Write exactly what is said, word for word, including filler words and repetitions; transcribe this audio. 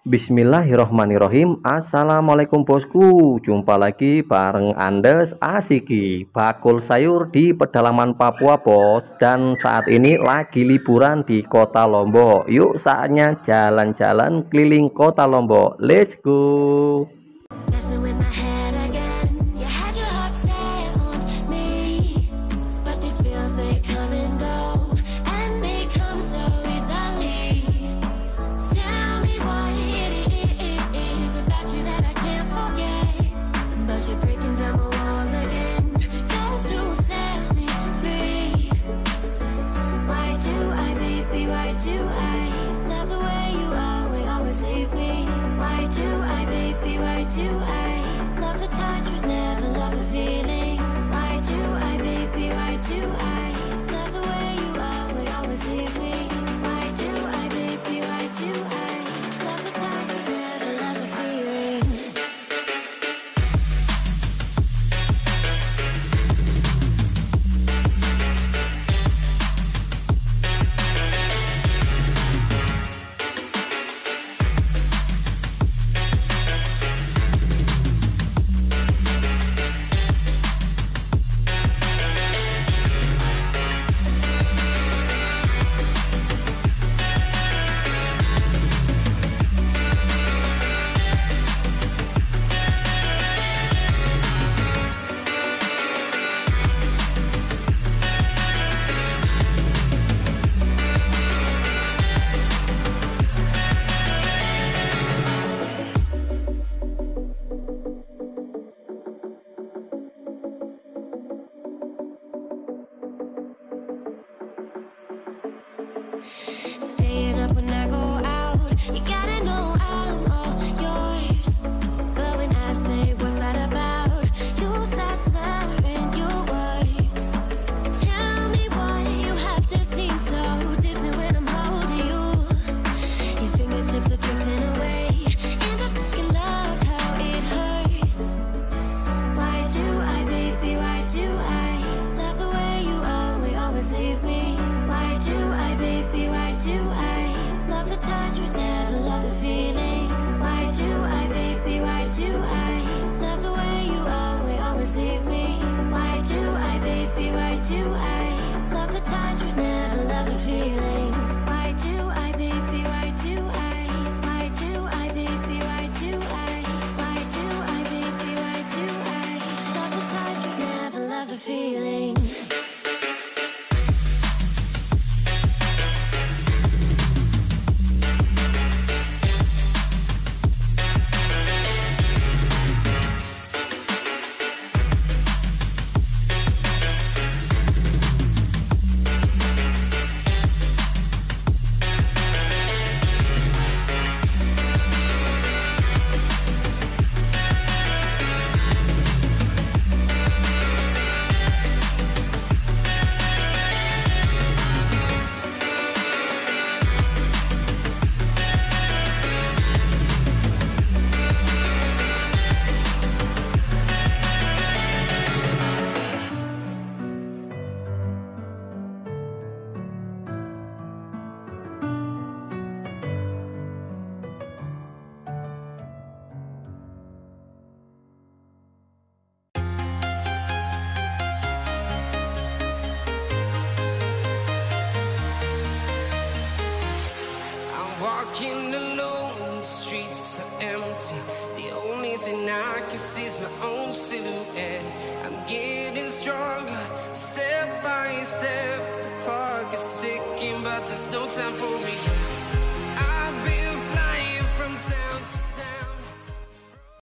Bismillahirrohmanirrohim. Assalamualaikum bosku. Jumpa lagi bareng Andes Asiki bakul sayur di pedalaman Papua bos. Dan saat ini lagi liburan di Kota Lombok. Yuk saatnya jalan-jalan keliling Kota Lombok. Let's go. Staying up when I go out, you gotta know I'm all yours. But when I say what's that about, you start slurring your words. Tell me why you have to seem so distant when I'm holding you. Your fingertips are drifting away, and I fucking love how it hurts. Why do I, baby, why do I love the way you are, we always leave me? Why do I, baby, why do I love the touch but never love the feeling? Why do I, baby, why do I love the way you are, we always leave me? Why do I, baby, why do I love the touch but never love the feeling? Why do I, baby, why do I why do I, baby, why do I why do I, baby, why do I love the touch but never love the feeling? Walking alone, the streets are empty. The only thing I can see is my own silhouette. I'm getting stronger, step by step. The clock is ticking, but there's no time for me. I've been flying from town to town.